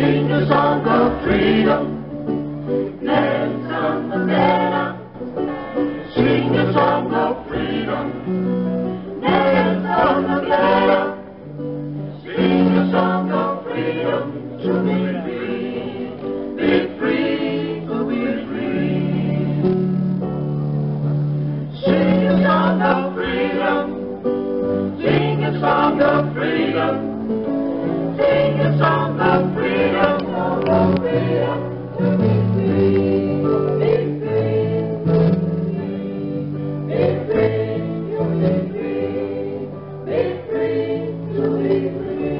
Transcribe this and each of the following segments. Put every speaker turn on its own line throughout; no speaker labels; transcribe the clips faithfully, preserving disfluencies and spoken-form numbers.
Sing a song of freedom. Nelson Mandela. Sing a song of freedom. Nelson Mandela. Sing a song of freedom to be free, be free, to be free. Sing a song of freedom. Sing a song of freedom. Sing a song of freedom, song of freedom, to be free, be free, be free, to be free, be free, to be free.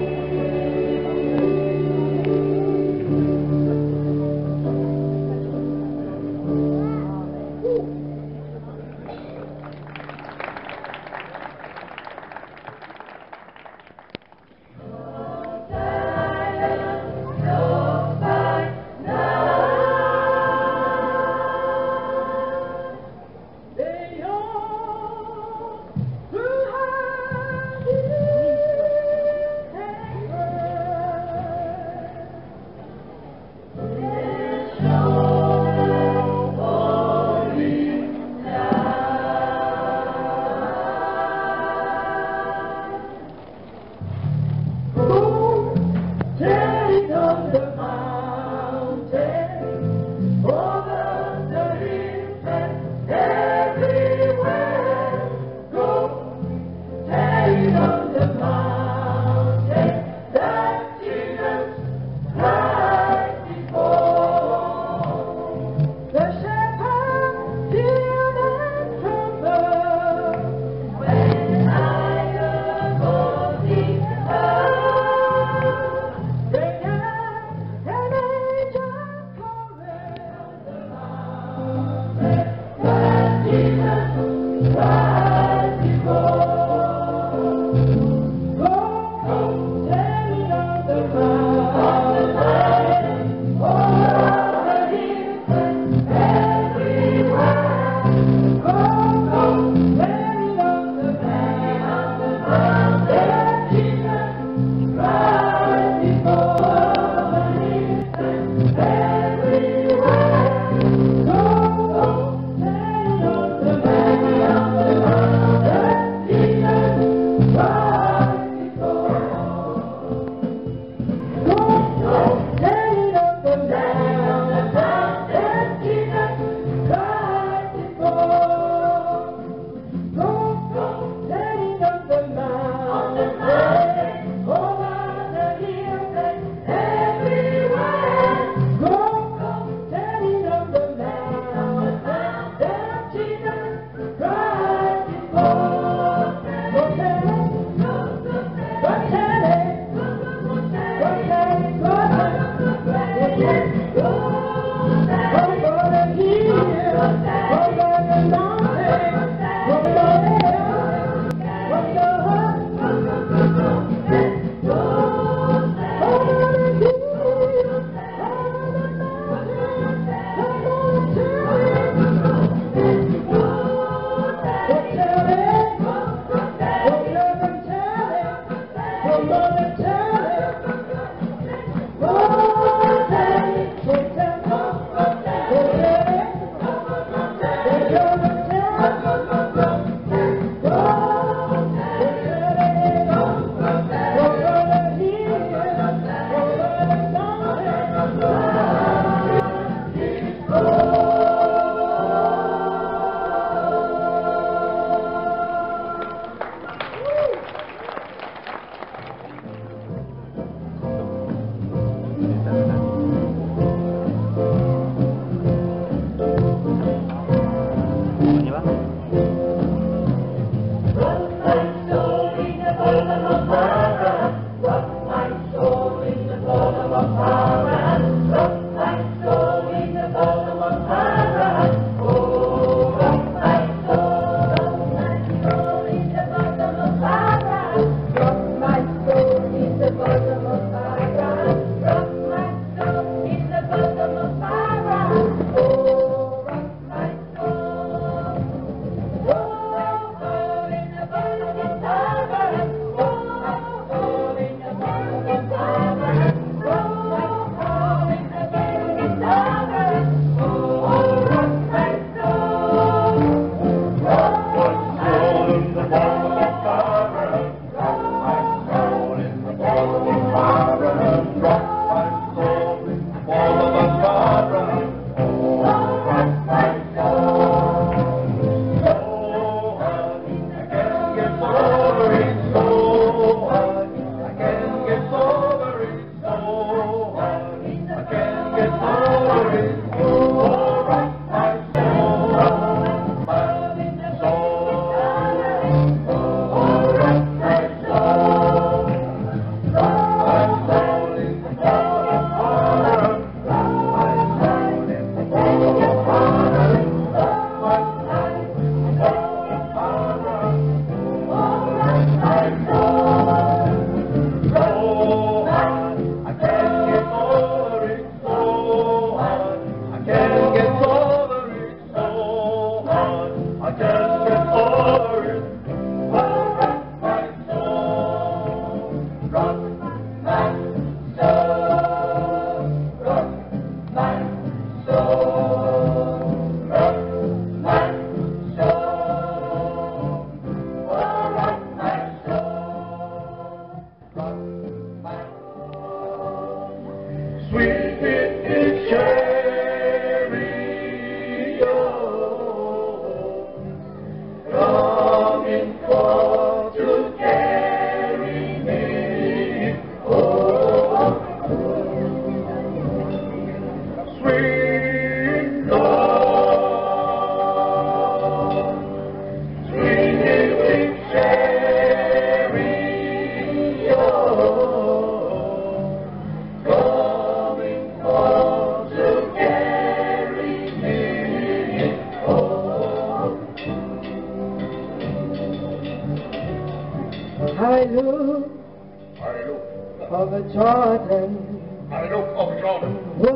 the Jordan.
I know of Jordan.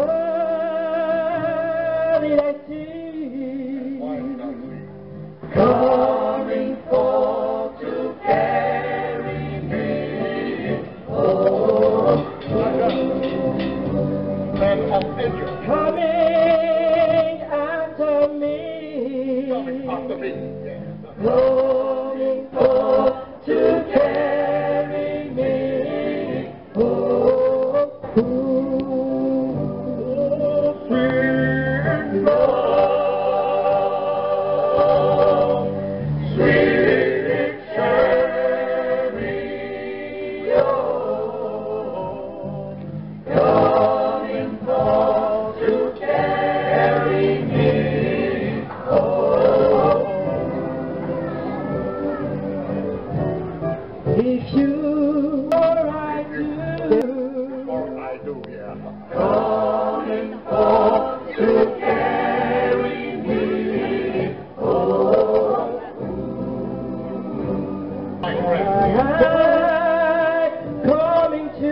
What did I see?
Why did I see?
Coming forth to carry me. Oh,
Man of Israel.
coming after me.
Coming after me. Yes.
Coming forth to carry me. Oh, oh, sweet love, sweet chariot, coming forth to carry me. Oh, if you or I do,
Or I do, yeah.
coming forth to carry me. Oh,
My friend.
I'm coming to,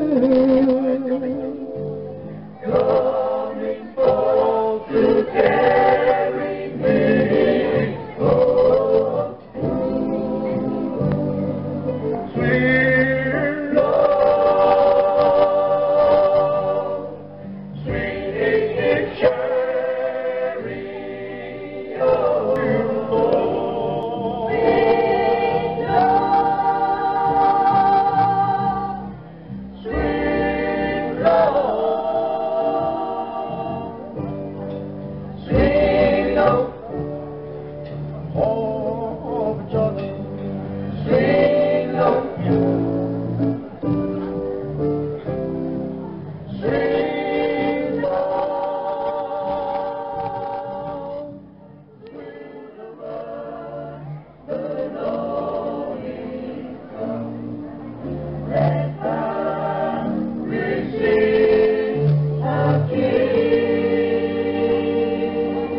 coming forth to carry me. Oh, sweet love, sweet chariot, sweet love, sweet love, sweet love, oh, Jordan, sweet love. Sweet love, the Lord is come. Let us receive our King.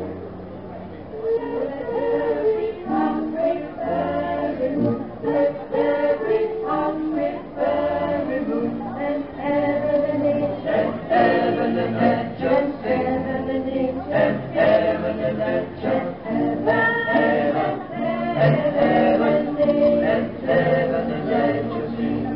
Let every tongue prepare him, and heaven and nature, and heaven and nature, heaven and nature, and heaven and nature, and heaven and heaven and heaven and nature sing.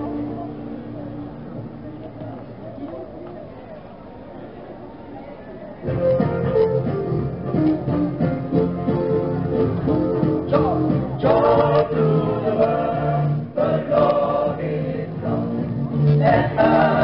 Joy, joy to the world, the Lord is come. Let us